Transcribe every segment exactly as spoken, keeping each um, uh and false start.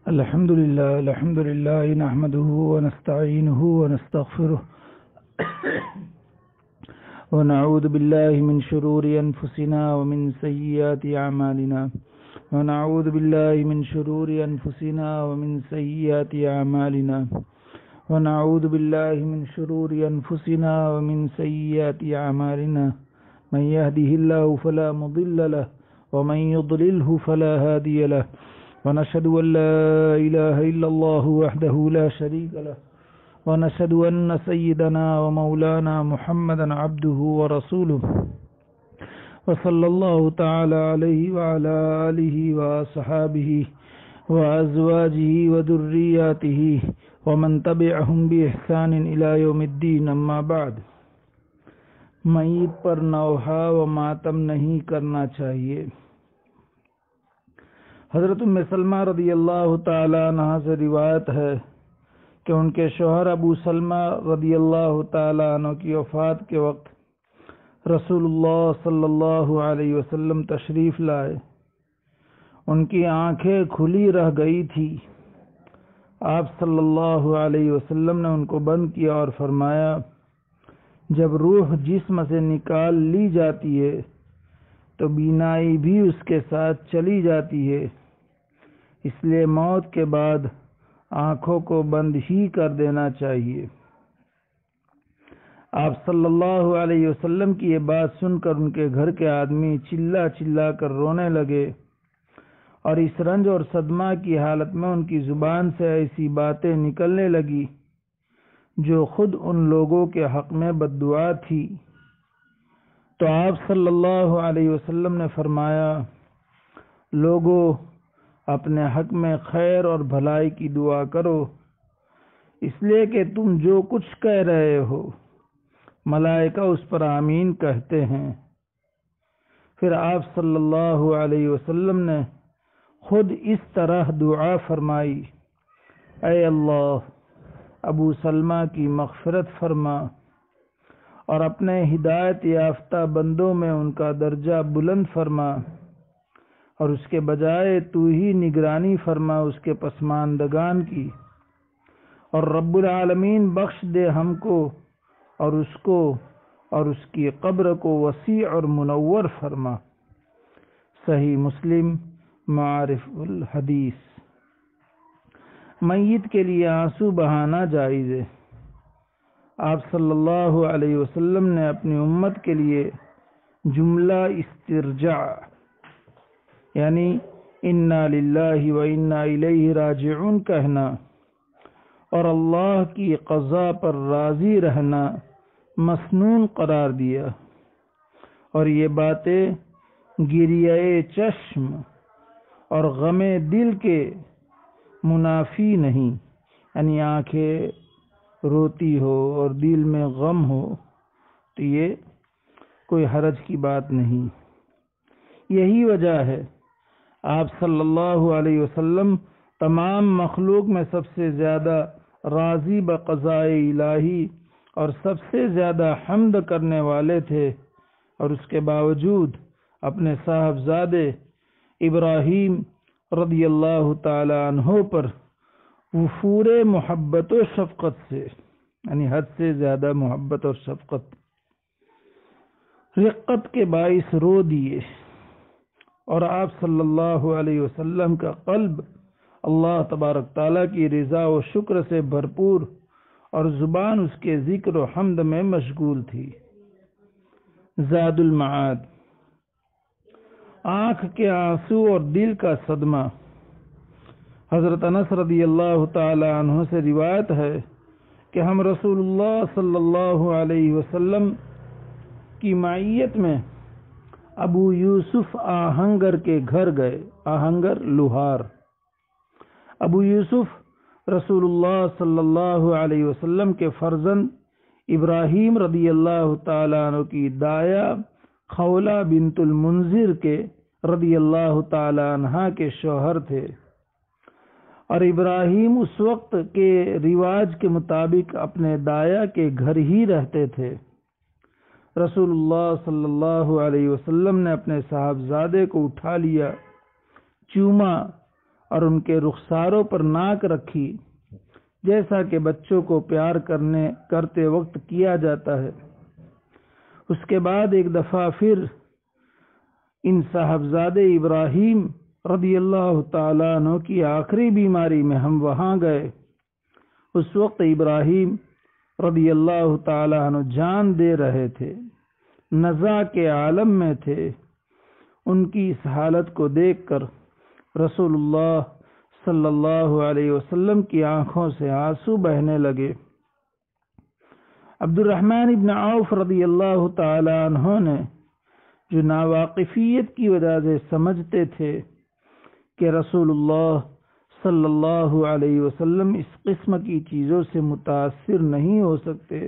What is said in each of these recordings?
الحمد لله الحمد لله نحمده ونستعينه ونستغفره ونعوذ بالله من شرور أنفسنا ومن سيئات أعمالنا ونعوذ بالله من شرور أنفسنا ومن سيئات أعمالنا ونعوذ بالله من شرور أنفسنا ومن سيئات أعمالنا من يهده الله فلا مضل له ومن يضلله فلا هادي له ونشهد أن لا إله إلا الله وحده لا شريك له ونشهد أن سيدنا ومولانا محمدا عبده ورسوله وصلى الله تعالى عليه وعلى آله وصحابه وأزواجه وذرياته ومن تبعهم بإحسان إلى يوم الدين أما بعد. میت پر نوحہ و ماتم نہیں کرنا چاہیے. حضرت ام سلمہ رضی اللہ تعالی عنہ سے روایت ہے کہ ان کے شوہر ابو سلمہ رضی اللہ تعالی عنہ کی وفات کے وقت رسول اللہ صلی اللہ علیہ وسلم تشریف لائے. ان کی آنکھیں کھلی رہ گئی تھی. آپ صلی اللہ علیہ وسلم نے ان کو بند کیا اور فرمایا، جب روح جسم سے نکال لی جاتی ہے تو بینائی بھی اس کے ساتھ چلی جاتی ہے، اس لیے موت کے بعد آنکھوں کو بند ہی کر دینا چاہیے. آپ صلی اللہ علیہ وسلم کی یہ بات سن کر ان کے گھر کے آدمی چلا چلا کر رونے لگے اور اس رنج اور صدمہ کی حالت میں ان کی زبان سے ایسی باتیں نکلنے لگی جو خود ان لوگوں کے حق میں بد دعا تھی. تو آپ صلی اللہ علیہ وسلم نے فرمایا، لوگوں اپنے حق میں خیر اور بھلائی کی دعا کرو، اس لیے کہ تم جو کچھ کہہ رہے ہو ملائکہ اس پر آمین کہتے ہیں. پھر آپ صلی اللہ علیہ وسلم نے خود اس طرح دعا فرمائی، اے اللہ ابو سلمہ کی مغفرت فرما اور اپنے ہدایت یافتہ بندوں میں ان کا درجہ بلند فرما، اور اس کے بجائے تو ہی نگرانی فرما اس کے پسماندگان کی، اور رب العالمین بخش دے ہم کو اور اس کو اور اس کی قبر کو وسیع اور منور فرما. صحیح مسلم معارف الحدیث. میت کے لیے آنسو بہانا جائز ہے. آپ صلی اللہ علیہ وسلم نے اپنی امت کے لیے جملہ استرجاع یعنی انا للہ و انا الیہ راجعون کہنا اور اللہ کی قضا پر راضی رہنا مسنون قرار دیا، اور یہ باتیں گریہ چشم اور غم دل کے منافی نہیں، یعنی آنکھیں روتی ہو اور دل میں غم ہو تو یہ کوئی حرج کی بات نہیں. یہی وجہ ہے آپ صلی اللہ علیہ وسلم تمام مخلوق میں سب سے زیادہ راضی بقضاء الہی اور سب سے زیادہ حمد کرنے والے تھے، اور اس کے باوجود اپنے صاحبزادے ابراہیم رضی اللہ تعالی عنہ پر وفور محبت و شفقت سے یعنی حد سے زیادہ محبت اور شفقت رقت کے باعث رو دیے، اور آپ صلی اللہ علیہ وسلم کا قلب اللہ تبارک تعالیٰ کی رضا و شکر سے بھرپور اور زبان اس کے ذکر و حمد میں مشغول تھی. زاد المعاد. آنکھ کے آنسو اور دل کا صدمہ. حضرت انس رضی اللہ تعالی عنہ سے روایت ہے کہ ہم رسول اللہ صلی اللہ علیہ وسلم کی معیت میں ابو یوسف آہنگر کے گھر گئے. آہنگر لوہار. ابو یوسف رسول اللہ صلی اللہ علیہ وسلم کے فرزند ابراہیم رضی اللہ تعالیٰ عنہ کی دایا خولہ بنت المنذر کے رضی اللہ تعالیٰ عنہ کے شوہر تھے، اور ابراہیم اس وقت کے رواج کے مطابق اپنے دایا کے گھر ہی رہتے تھے. رسول اللہ صلی اللہ علیہ وسلم نے اپنے صاحبزادے کو اٹھا لیا، چوما اور ان کے رخساروں پر ناک رکھی، جیسا کہ بچوں کو پیار کرنے کرتے وقت کیا جاتا ہے۔ اس کے بعد ایک دفعہ پھر ان صاحبزادے ابراہیم رضی اللہ تعالیٰ عنہ کی آخری بیماری میں ہم وہاں گئے۔ اس وقت ابراہیم رضی اللہ تعالیٰ عنہ جان دے رہے تھے، نزع کے عالم میں تھے۔ ان کی اس حالت کو دیکھ کر رسول اللہ صلی اللہ علیہ وسلم کی آنکھوں سے آنسو بہنے لگے۔ عبد الرحمن ابن عوف رضی اللہ تعالی عنہ نے، جو ناواقفیت کی وجہ سے سمجھتے تھے کہ رسول اللہ صلی اللہ علیہ وسلم اس قسم کی چیزوں سے متاثر نہیں ہو سکتے،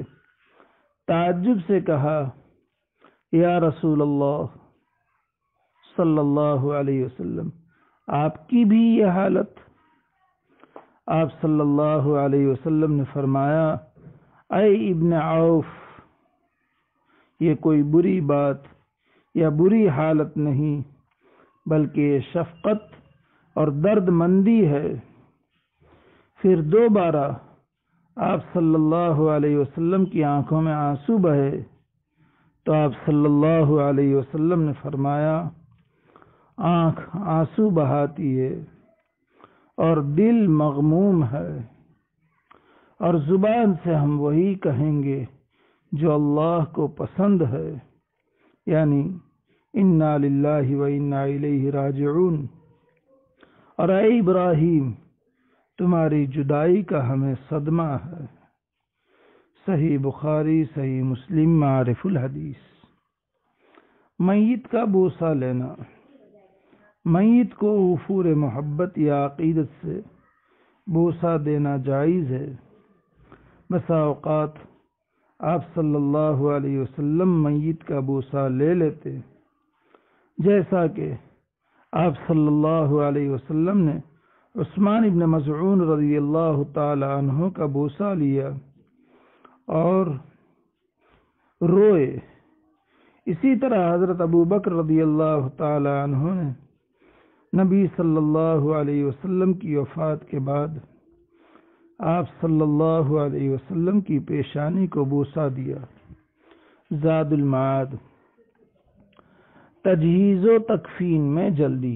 تعجب سے کہا، یا رسول اللہ صلی اللہ علیہ وسلم، آپ کی بھی یہ حالت؟ آپ صلی اللہ علیہ وسلم نے فرمایا، اے ابن عوف، یہ کوئی بری بات یا بری حالت نہیں، بلکہ یہ شفقت اور درد مندی ہے۔ پھر دوبارہ آپ صلی اللہ علیہ وسلم کی آنکھوں میں آنسو بہے تو آپ صلی اللہ علیہ وسلم نے فرمایا، آنکھ آنسو بہاتی ہے اور دل مغموم ہے، اور زبان سے ہم وہی کہیں گے جو اللہ کو پسند ہے، یعنی انا للہ و انا الیہ راجعون۔ اور اے ابراہیم، تمہاری جدائی کا ہمیں صدمہ ہے۔ صحیح بخاری، صحیح مسلم، معارف الحدیث۔ میت کا بوسہ لینا۔ میت کو وفور محبت یا عقیدت سے بوسہ دینا جائز ہے۔ بسا اوقات آپ صلی اللہ علیہ وسلم میت کا بوسہ لے لیتے، جیسا کہ آپ صلی اللہ علیہ وسلم نے عثمان ابن مظعون رضی اللہ تعالی عنہ کا بوسہ لیا اور روئے۔ اسی طرح حضرت ابو بکر رضی اللہ تعالی عنہ نے نبی صلی اللہ علیہ وسلم کی وفات کے بعد آپ صلی اللہ علیہ وسلم کی پیشانی کو بوسہ دیا۔ زاد المعاد۔ تجہیز و تکفین میں جلدی۔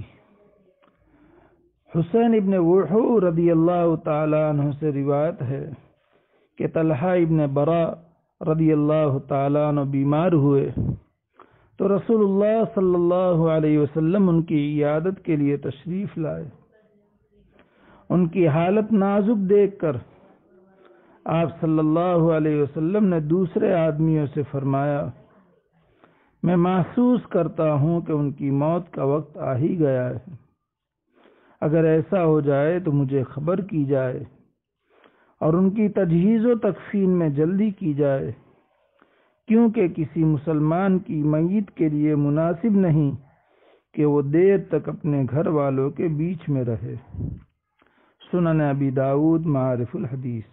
حسین ابن وحو رضی اللہ تعالی عنہ سے روایت ہے کہ طلحہ ابن برا رضی اللہ تعالی عنہ بیمار ہوئے تو رسول اللہ صلی اللہ علیہ وسلم ان کی عیادت کے لیے تشریف لائے۔ ان کی حالت نازک دیکھ کر آپ صلی اللہ علیہ وسلم نے دوسرے آدمیوں سے فرمایا، میں محسوس کرتا ہوں کہ ان کی موت کا وقت آ ہی گیا ہے، اگر ایسا ہو جائے تو مجھے خبر کی جائے اور ان کی تجہیز و تکفین میں جلدی کی جائے، کیونکہ کسی مسلمان کی میت کے لیے مناسب نہیں کہ وہ دیر تک اپنے گھر والوں کے بیچ میں رہے۔ سنن ابی داود، معارف الحدیث۔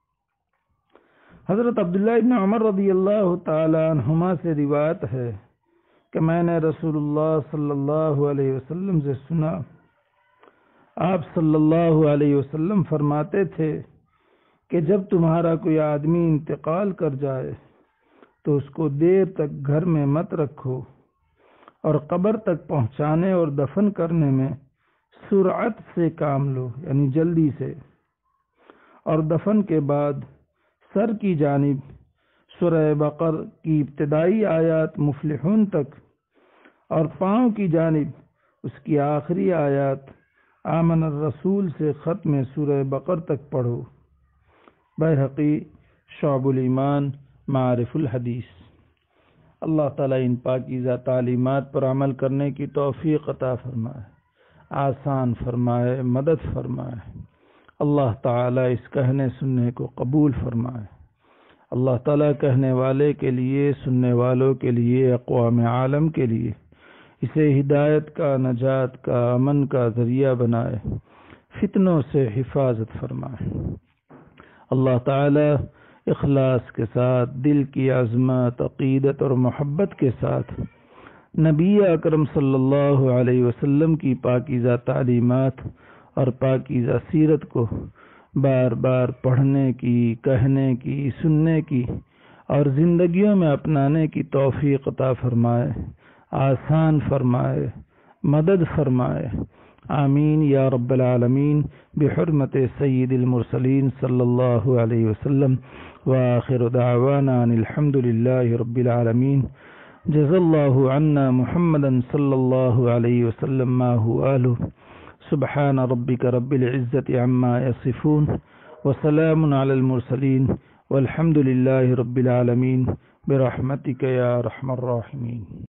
حضرت عبداللہ ابن عمر رضی اللہ تعالی عنہما سے روایت ہے کہ میں نے رسول اللہ صلی اللہ علیہ وسلم سے سنا، آپ صلی اللہ علیہ وسلم فرماتے تھے کہ جب تمہارا کوئی آدمی انتقال کر جائے تو اس کو دیر تک گھر میں مت رکھو، اور قبر تک پہنچانے اور دفن کرنے میں سرعت سے کام لو، یعنی جلدی سے، اور دفن کے بعد سر کی جانب سورہ بقر کی ابتدائی آیات مفلحون تک اور پاؤں کی جانب اس کی آخری آیات آمن الرسول سے ختم سورہ بقر تک پڑھو۔ بیہقی، شعب الایمان، معارف الحدیث۔ اللہ تعالیٰ ان پاکیزہ تعلیمات پر عمل کرنے کی توفیق عطا فرمائے، آسان فرمائے، مدد فرمائے۔ اللہ تعالیٰ اس کہنے سننے کو قبول فرمائے۔ اللہ تعالیٰ کہنے والے کے لیے، سننے والوں کے لیے، اقوام عالم کے لیے اسے ہدایت کا، نجات کا، امن کا ذریعہ بنائے، فتنوں سے حفاظت فرمائے۔ اللہ تعالیٰ اخلاص کے ساتھ، دل کی عظمت، عقیدت اور محبت کے ساتھ نبی اکرم صلی اللہ علیہ وسلم کی پاکیزہ تعلیمات اور پاکیزہ سیرت کو بار بار پڑھنے کی، کہنے کی، سننے کی اور زندگیوں میں اپنانے کی توفیق عطا فرمائے، آسان فرمائے، مدد فرمائے، آمین یا رب العالمین بحرمت سید المرسلین صلی اللہ علیہ وسلم، وآخر دعوانا ان الحمد للہ رب العالمین۔ جزا اللہ عنا محمدا صلی اللہ علیہ وسلم ما هو آلہ، سبحان ربک رب العزت عما یصفون، وسلام علی المرسلین، والحمد للہ رب العالمین، برحمتک یا ارحم الراحمین۔